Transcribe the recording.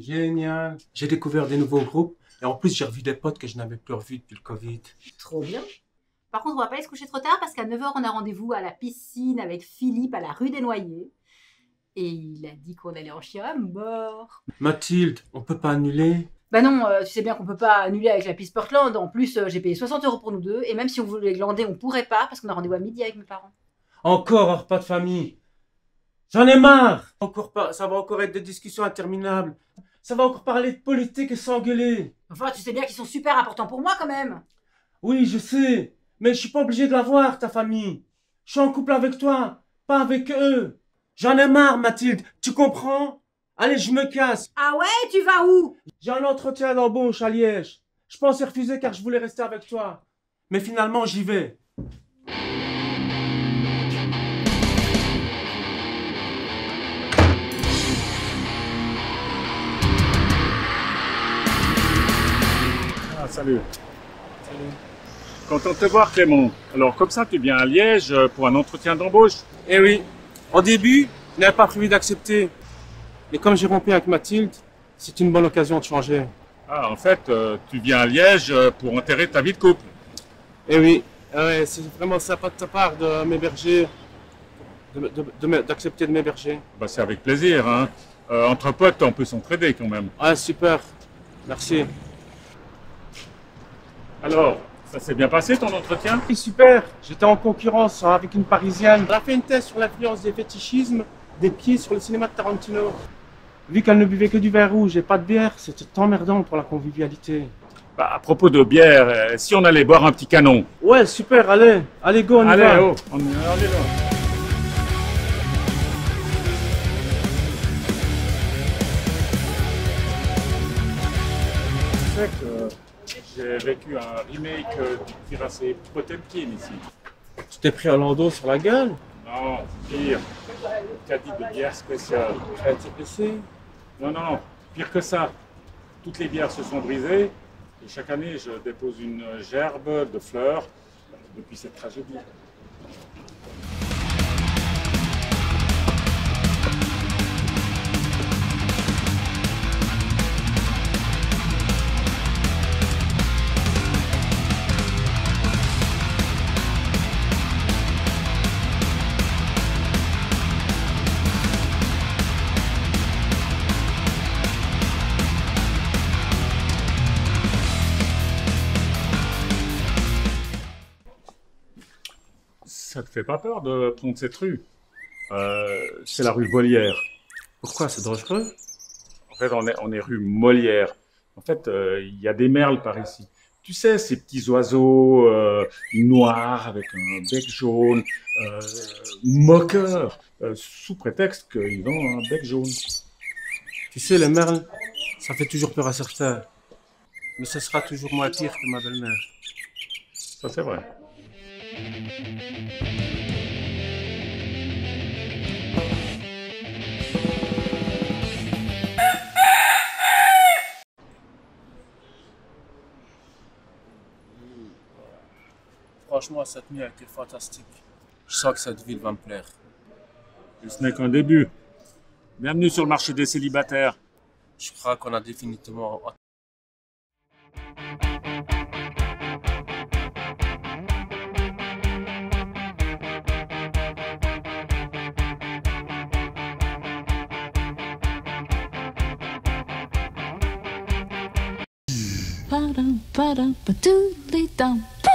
Génial. J'ai découvert des nouveaux groupes et en plus j'ai revu des potes que je n'avais plus revus depuis le Covid. Trop bien. Par contre, on va pas aller se coucher trop tard parce qu'à 9 h, on a rendez-vous à la piscine avec Philippe à la rue des Noyers. Et il a dit qu'on allait en chien à mort. Mathilde, on peut pas annuler? Bah non, tu sais bien qu'on peut pas annuler avec la piste Portland. En plus, j'ai payé 60 € pour nous deux. Et même si on voulait glander, on pourrait pas parce qu'on a rendez-vous à midi avec mes parents. Encore un repas de famille. J'en ai marre. Encore pas, ça va encore être des discussions interminables. Ça va encore parler de politique et s'engueuler. Enfin, tu sais bien qu'ils sont super importants pour moi quand même. Oui, je sais. Mais je suis pas obligé de la voir, ta famille. Je suis en couple avec toi, pas avec eux. J'en ai marre, Mathilde. Tu comprends? Allez, je me casse. Ah ouais, tu vas où? J'ai un entretien d'embauche à Liège. Je pensais refuser car je voulais rester avec toi. Mais finalement, j'y vais. Ah, salut. Content de te voir, Clément. Alors, comme ça, tu viens à Liège pour un entretien d'embauche? Eh oui, au début, je n'avais pas prévu d'accepter. Mais comme j'ai rompu avec Mathilde, c'est une bonne occasion de changer. Ah, en fait, tu viens à Liège pour enterrer ta vie de couple. Eh oui, c'est vraiment sympa de ta part de m'héberger, d'accepter de m'héberger. Bah, c'est avec plaisir, hein. Entre potes, on peut s'entraider quand même. Ah, super. Merci. Alors, ça s'est bien passé ton entretien? Oui, super. J'étais en concurrence avec une Parisienne. Elle a fait une thèse sur l'influence des fétichismes des pieds sur le cinéma de Tarantino. Vu qu'elle ne buvait que du vin rouge et pas de bière, c'était emmerdant pour la convivialité. Bah, à propos de bière, si on allait boire un petit canon? Ouais, super, allez, go, on y Allez, va. oh, on est là. Tu sais que j'ai vécu un remake du cuirassé Potemkin ici. Tu t'es pris un landau sur la gueule? Non, pire. Caddie de bière spéciale. Tu as été blessé? Non, pire que ça. Toutes les bières se sont brisées et chaque année je dépose une gerbe de fleurs depuis cette tragédie. Ça te fait pas peur de prendre cette rue? C'est la rue Molière. Pourquoi? C'est dangereux? En fait, on est rue Molière. En fait, il y a des merles par ici. Tu sais, ces petits oiseaux noirs avec un bec jaune, moqueurs, sous prétexte qu'ils ont un bec jaune. Tu sais, les merles, ça fait toujours peur à certains. Mais ce sera toujours moins pire que ma belle-mère. Ça, c'est vrai. Franchement, cette nuit a été fantastique. Je sens que cette ville va me plaire. Et ce n'est qu'un début. Bienvenue sur le marché des célibataires. Je crois qu'on a définitivement... Ba-dum, ba-dum, ba-doodly-dum.